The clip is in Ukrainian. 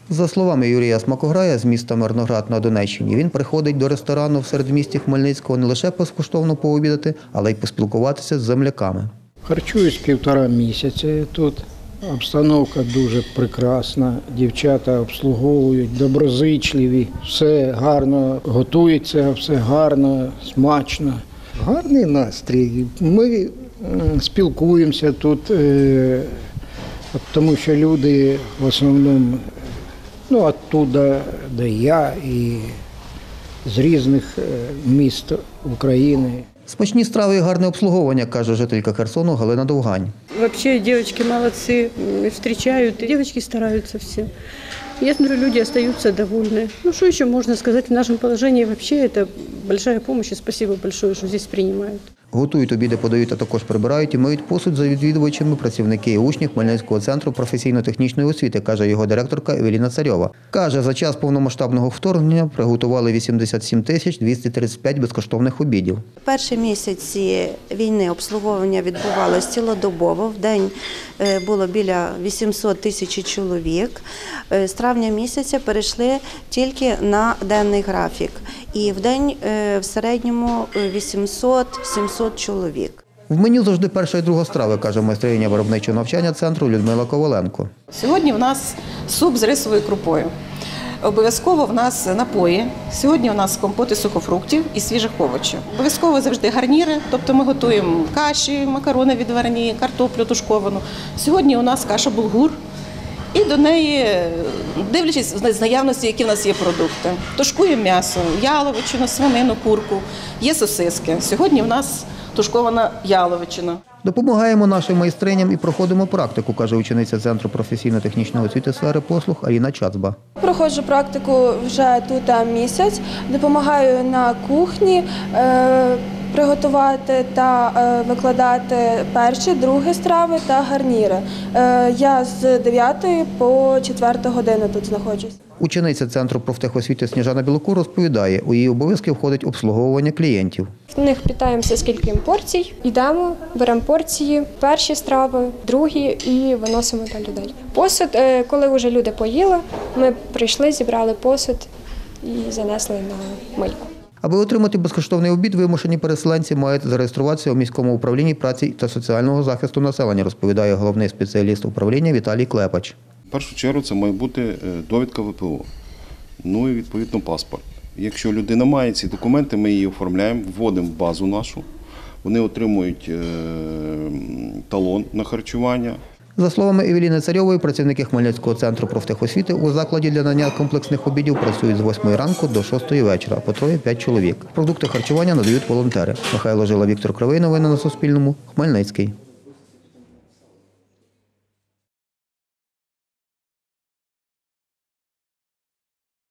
За словами Юрія Смакограя з міста Мирноград на Донеччині, він приходить до ресторану в середмісті Хмельницького не лише безкоштовно пообідати, але й поспілкуватися з земляками. Харчуюсь 1,5 місяця тут. Обстановка дуже прекрасна, дівчата обслуговують, доброзичливі, все гарно готується, все гарно, смачно. Гарний настрій. Ми спілкуємося тут, тому що люди в основному оттуда, де я, і з різних міст України. Смачні страви і гарне обслуговування, каже жителька Херсону Галина Довгань. Вообще девочки молодцы, встречают, девочки стараются все. Я смотрю, люди остаются довольны. Ну, что еще можно сказать в нашем положении? Вообще это большая помощь, и спасибо большое, что здесь принимают. Готують, обіди подають, а також прибирають і миють посуд за відвідувачами працівники і учні Хмельницького центру професійно-технічної освіти, каже його директорка Евеліна Царьова. Каже, за час повномасштабного вторгнення приготували 87 235 безкоштовних обідів. Перші місяці війни обслуговування відбувалося цілодобово. В день було біля 800 тисяч чоловік. З травня місяця перейшли тільки на денний графік. І в день в середньому 800-700 чоловік. В меню завжди перша і друга страви, каже майстриня виробничого навчання центру Людмила Коваленко. Сьогодні в нас суп з рисовою крупою. Обов'язково в нас напої. Сьогодні у нас компоти сухофруктів і свіжих овочів. Обов'язково завжди гарніри, тобто ми готуємо каші, макарони відварені, картоплю тушковану. Сьогодні у нас каша булгур. І до неї, дивлячись з наявності, які в нас є продукти, тушкуємо м'ясо, яловичину, свинину, курку, є сосиски. Сьогодні в нас тушкована яловичина. Допомагаємо нашим майстриням і проходимо практику, каже учениця Центру професійно-технічної освіти сфери послуг Аліна Чацба. Проходжу практику вже тут місяць, допомагаю на кухні приготувати та викладати перші, другі страви та гарніри. Я з 9 по 4 годину тут знаходжусь. Учениця Центру профтехосвіти Сніжана Білокур розповідає, у її обов'язки входить обслуговування клієнтів. В них питаємося, скільки їм порцій, йдемо, беремо порції, перші страви, другі і виносимо до людей. Посуд, коли вже люди поїли, ми прийшли, зібрали посуд і занесли на мийку. Аби отримати безкоштовний обід, вимушені переселенці мають зареєструватися у міському управлінні праці та соціального захисту населення, розповідає головний спеціаліст управління Віталій Клепач. В першу чергу це має бути довідка ВПО, ну і відповідно паспорт. Якщо людина має ці документи, ми її оформляємо, вводимо в базу нашу, вони отримують талон на харчування. За словами Евеліни Царьової, працівники Хмельницького центру профтехосвіти у закладі для надання комплексних обідів працюють з 8 ранку до 6 вечора, по 3-5 чоловік. Продукти харчування надають волонтери. Михайло Жила, Віктор Кривий. Новини на Суспільному. Хмельницький.